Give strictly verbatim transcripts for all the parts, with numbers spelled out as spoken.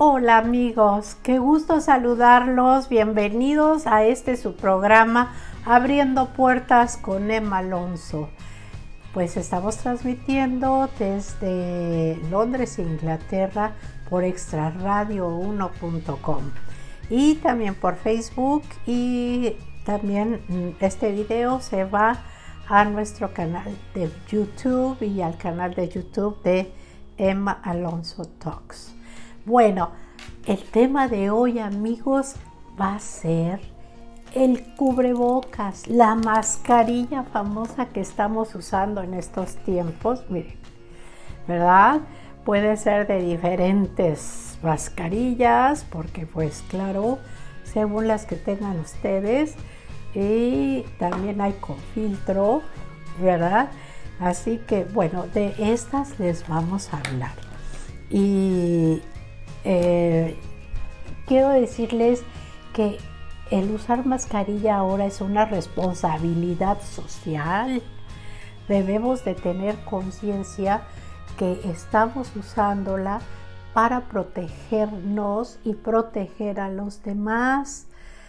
Hola amigos, qué gusto saludarlos, bienvenidos a este su programa Abriendo Puertas con Emma Alonso. Pues estamos transmitiendo desde Londres, Inglaterra, por extra radio uno punto com y también por Facebook, y también este video se va a nuestro canal de YouTube y al canal de YouTube de Emma Alonso Talks. Bueno, el tema de hoy, amigos, va a ser el cubrebocas, la mascarilla famosa que estamos usando en estos tiempos. Miren, ¿verdad? Puede ser de diferentes mascarillas, porque pues claro, según las que tengan ustedes, y también hay con filtro, ¿verdad? Así que bueno, de estas les vamos a hablar. Y eh, quiero decirles que el usar mascarilla ahora es una responsabilidad social. Debemos de tener conciencia que estamos usándola para protegernos y proteger a los demás.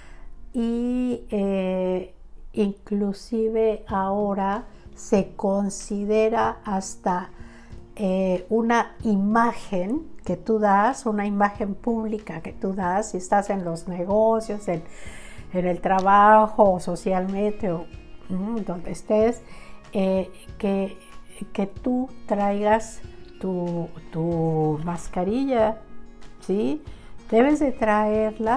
Y eh, inclusive ahora se considera hasta eh, una imagen que tú das, una imagen pública que tú das, si estás en los negocios, en, en el trabajo, socialmente o mm, donde estés, eh, que, que tú traigas tu, tu mascarilla, ¿sí? Debes de traerla,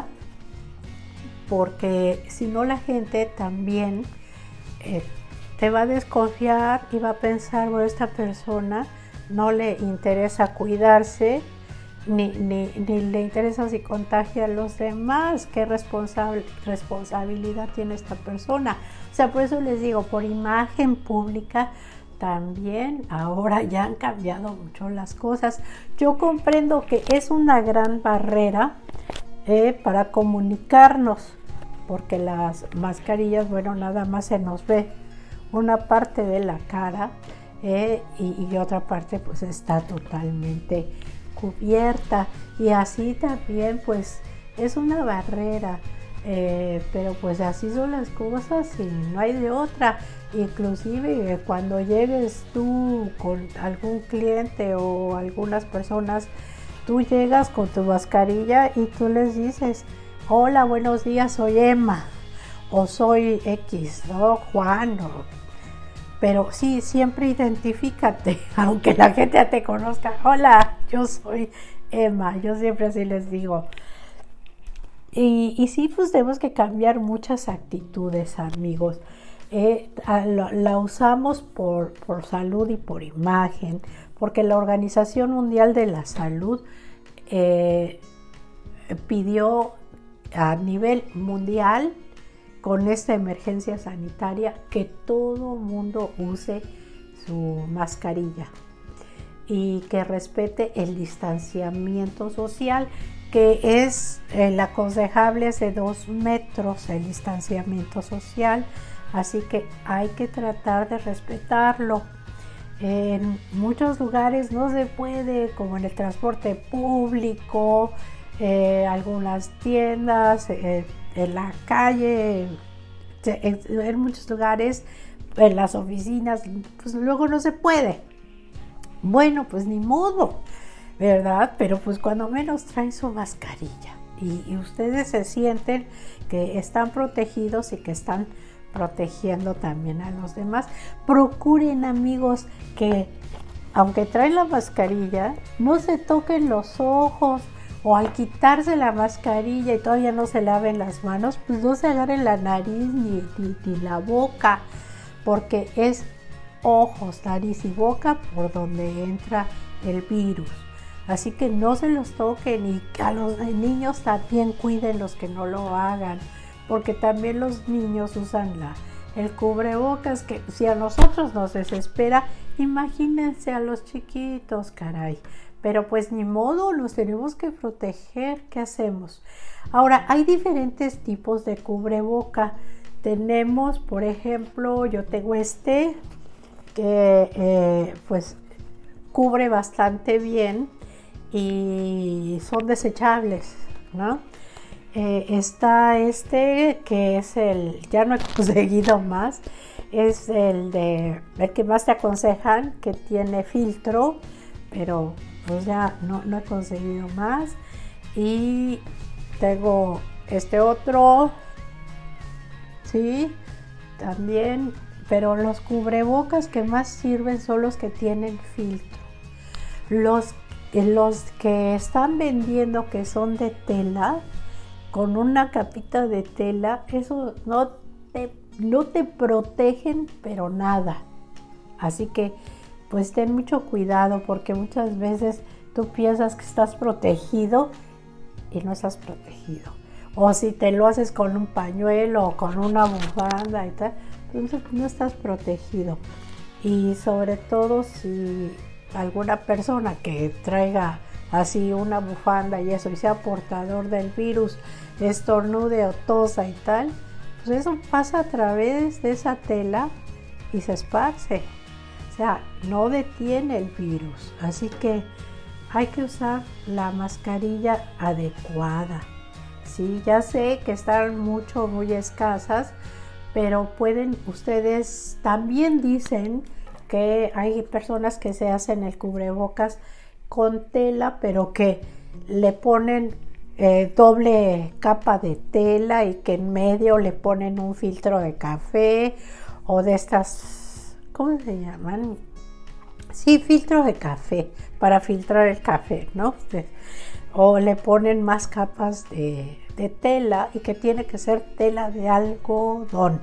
porque si no la gente también eh, te va a desconfiar y va a pensar, bueno, esta persona no le interesa cuidarse, ni, ni, ni le interesa si contagia a los demás. ¿Qué responsable, responsabilidad tiene esta persona? O sea, por eso les digo, por imagen pública también ahora ya han cambiado mucho las cosas. Yo comprendo que es una gran barrera eh, para comunicarnos, porque las mascarillas, bueno, nada más se nos ve una parte de la cara, eh, y, y otra parte pues está totalmente cubierta, y así también pues es una barrera, eh, pero pues así son las cosas y no hay de otra. Inclusive eh, cuando llegues tú con algún cliente o algunas personas, tú llegas con tu mascarilla y tú les dices: hola, buenos días, soy Emma, o soy X, ¿no? Juan, o... pero sí, siempre identifícate, aunque la gente ya te conozca. Hola, yo soy Emma, yo siempre así les digo. Y, y sí, pues tenemos que cambiar muchas actitudes, amigos. Eh, la, la usamos por, por salud y por imagen, porque la Organización Mundial de la Salud eh, pidió a nivel mundial, con esta emergencia sanitaria, que todo mundo use su mascarilla y que respete el distanciamiento social, que es el aconsejable es de dos metros el distanciamiento social, así que hay que tratar de respetarlo. En muchos lugares no se puede, como en el transporte público, eh, algunas tiendas, eh, en la calle, en, en muchos lugares, en las oficinas, pues luego no se puede. Bueno, pues ni modo, ¿verdad? Pero pues cuando menos traen su mascarilla y, y ustedes se sienten que están protegidos y que están protegiendo también a los demás. Procuren, amigos, que aunque traen la mascarilla, no se toquen los ojos, o al quitarse la mascarilla y todavía no se laven las manos, pues no se agarren la nariz ni, ni, ni la boca, porque es ojos, nariz y boca por donde entra el virus. Así que no se los toquen, y a los niños también cuiden los que no lo hagan, porque también los niños usan la, el cubrebocas, que si a nosotros nos desespera, imagínense a los chiquitos, caray. Pero pues ni modo, los tenemos que proteger. ¿Qué hacemos? Ahora, hay diferentes tipos de cubreboca. Tenemos, por ejemplo, yo tengo este que eh, pues cubre bastante bien y son desechables, ¿no? Eh, está este que es el, ya no he conseguido más, es el de, el que más te aconsejan, que tiene filtro, pero pues ya no, no he conseguido más. Y tengo este otro, sí, también, pero los cubrebocas que más sirven son los que tienen filtro. Los, los que están vendiendo que son de tela, con una capita de tela, eso no te, no te protegen, pero nada. Así que pues ten mucho cuidado, porque muchas veces tú piensas que estás protegido y no estás protegido. O si te lo haces con un pañuelo o con una bufanda y tal, entonces no estás protegido. Y sobre todo si alguna persona que traiga así una bufanda y eso y sea portador del virus, estornude o tosa y tal, pues eso pasa a través de esa tela y se esparce. O sea, no detiene el virus. Así que hay que usar la mascarilla adecuada. Sí, ya sé que están mucho, muy escasas, pero pueden ustedes, también dicen que hay personas que se hacen el cubrebocas con tela, pero que le ponen eh, doble capa de tela y que en medio le ponen un filtro de café o de estas, ¿cómo se llaman? Sí, filtro de café, para filtrar el café, ¿no? O le ponen más capas de, de tela, y que tiene que ser tela de algodón.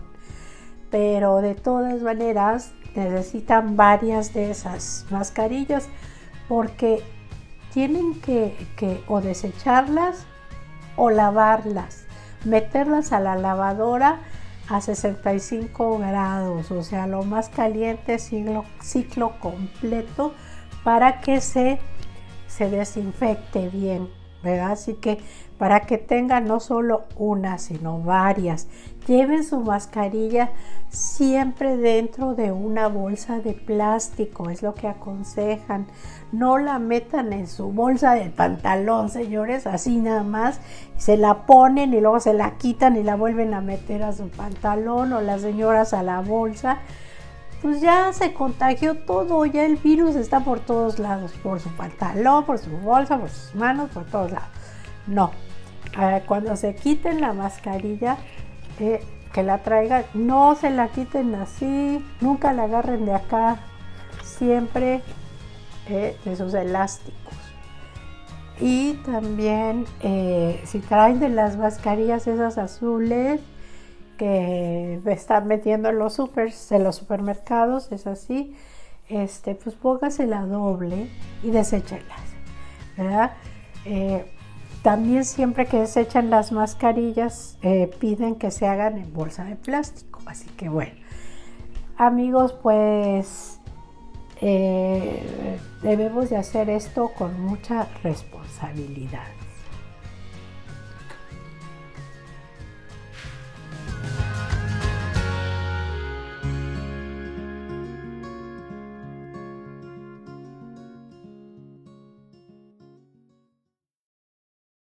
Pero de todas maneras necesitan varias de esas mascarillas, porque tienen que, que o desecharlas o lavarlas, meterlas a la lavadora a sesenta y cinco grados, o sea, lo más caliente, ciclo, ciclo completo, para que se, se desinfecte bien, ¿verdad? Así que para que tengan no solo una, sino varias. Lleven su mascarilla siempre dentro de una bolsa de plástico, es lo que aconsejan. No la metan en su bolsa del pantalón, señores, así nada más. Se la ponen y luego se la quitan y la vuelven a meter a su pantalón, o las señoras a la bolsa. Pues ya se contagió todo, ya el virus está por todos lados, por su pantalón, por su bolsa, por sus manos, por todos lados. No, eh, cuando se quiten la mascarilla, eh, que la traigan, no se la quiten así, nunca la agarren de acá, siempre eh, de sus elásticos. Y también eh, si traen de las mascarillas esas azules que están metiendo en los supers, en los supermercados, es así, este, pues póngasela doble y deséchenlas, ¿verdad? Eh, también siempre que desechan las mascarillas eh, piden que se hagan en bolsa de plástico. Así que bueno, amigos, pues eh, debemos de hacer esto con mucha responsabilidad.